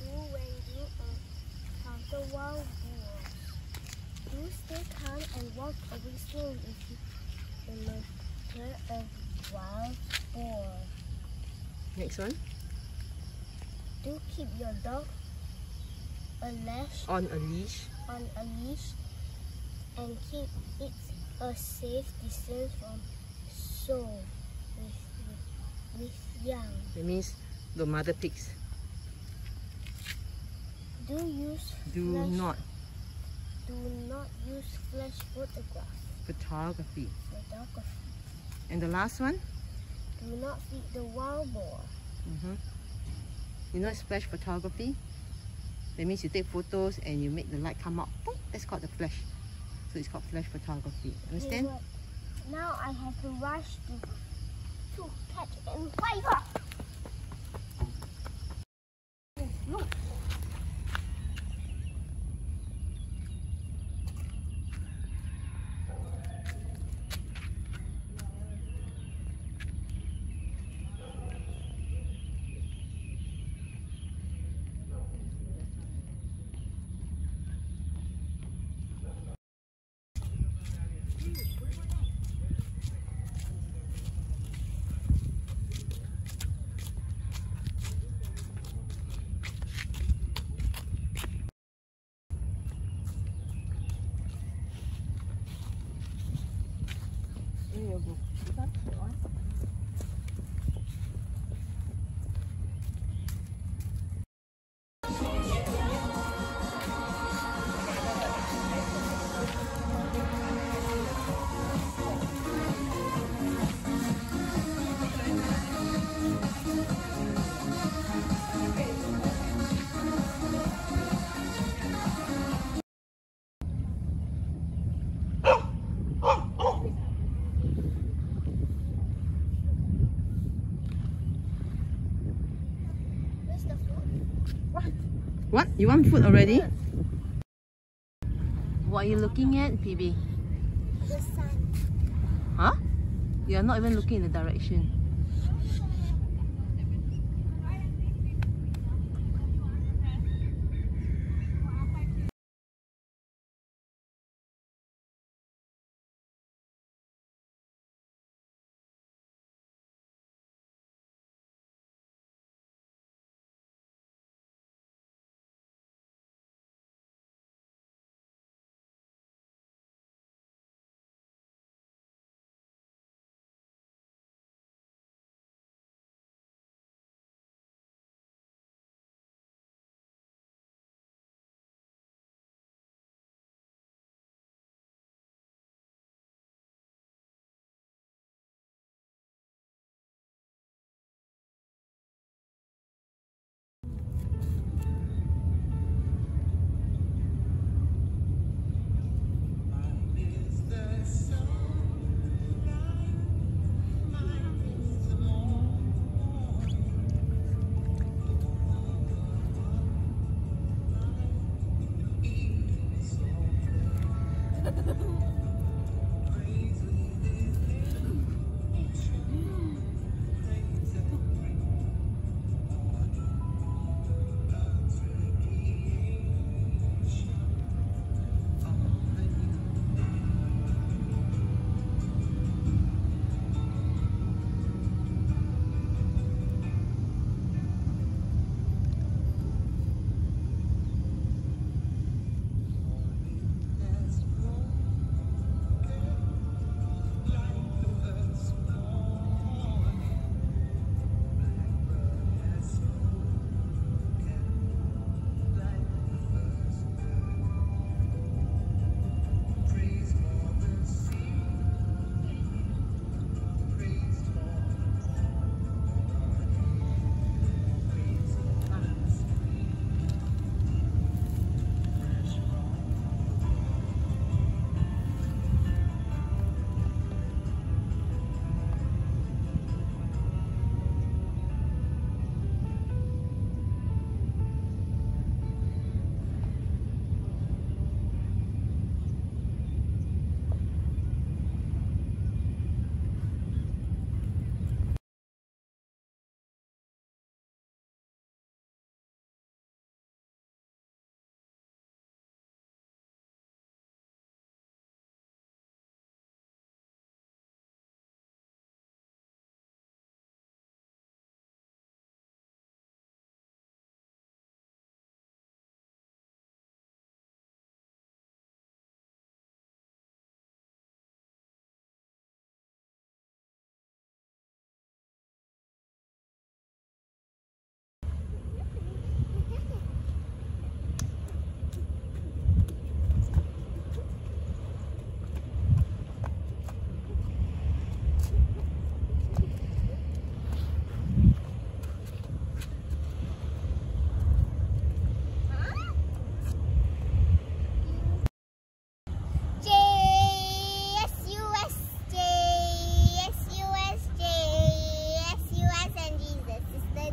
do when you encounter wild boars? Do stay calm and walk away slowly if you encounter a wild boar. Next one. Do keep your dog On a leash. And keep it a safe distance from sow with young. That means the mother pigs. Do not use flash Photography. And the last one? Do not feed the wild boar. You know it's flash photography? That means you take photos and you make the light come out. Boom, that's called the flash. So it's called flash photography. Understand? Okay, now I have to rush to catch and fight up. Look. What? You want food already? What are you looking at, PB? The sun. Huh? You are not even looking in the direction.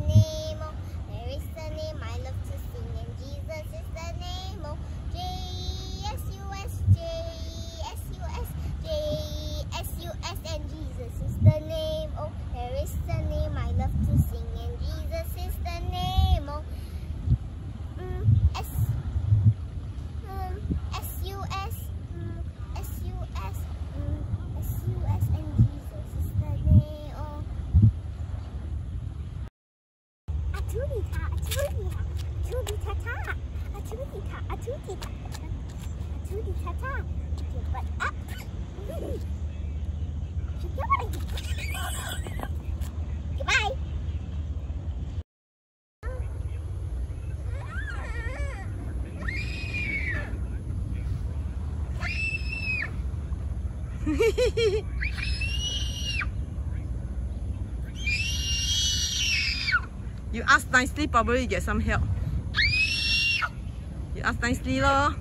name, oh, there is the name I love to sing, and Jesus is the name, oh, J-E-S-U-S, J-E-S-U-S, J-E-S-U-S, and Jesus is the name, oh, there is the name I love to sing, and Jesus is the name, oh, S-U-S, S-U-S, S-U-S, and Jesus is the name, oh. Atulita, atulita, atulita, atulita, atulita, atulita, get butt up. Goodbye. You ask nicely, probably you get some help. You ask nicely, lor.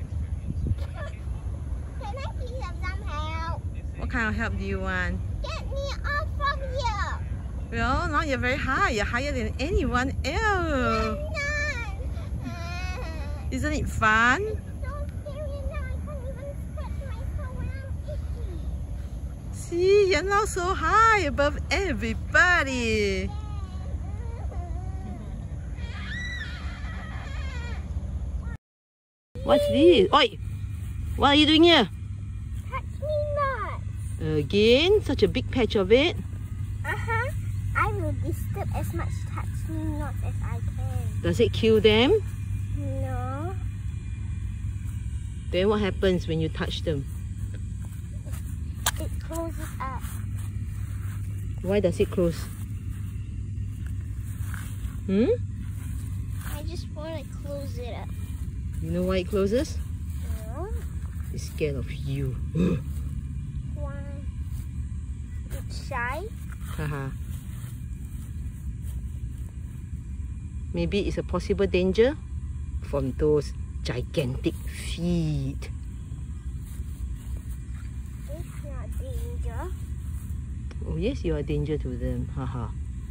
Can I please have some help? What kind of help do you want? Get me off from here. Well, now you're very high. You're higher than anyone else. Isn't it fun? So scary now. I can't even scratch myself when I'm itchy. See, you're now so high above everybody. What's this? Oi! What are you doing here? Touch me not. Again? Such a big patch of it. I will disturb as much touch me not as I can. Does it kill them? No. Then what happens when you touch them? It closes up. Why does it close? I just want to close it up. You know why it closes? No. It's scared of you. Why? It's shy. Haha. Maybe it's a possible danger from those gigantic feet. It's not danger. Oh yes, you are a danger to them. Haha.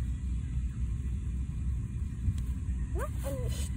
Not in the street.